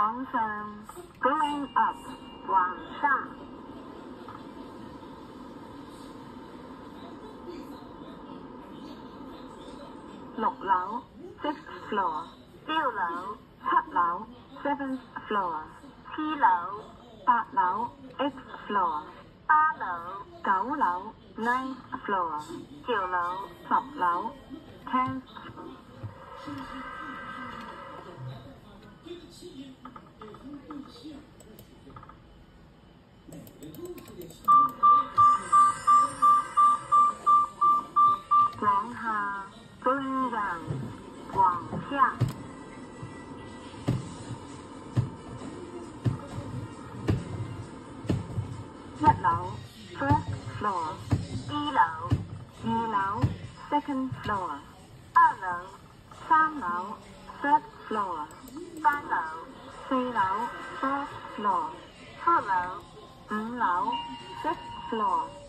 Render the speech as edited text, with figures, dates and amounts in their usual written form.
往上 ，going up， 往上。6樓 6th floor， 6樓7樓 7th floor， 7樓8樓 8th floor， 8樓9樓 9th floor， 9樓10樓 10th。往下 going down， 往下。1樓 first floor， 1樓2樓 second floor， 2樓3樓 third floor， 3樓4樓 fourth floor， 4樓5樓 fifth floor。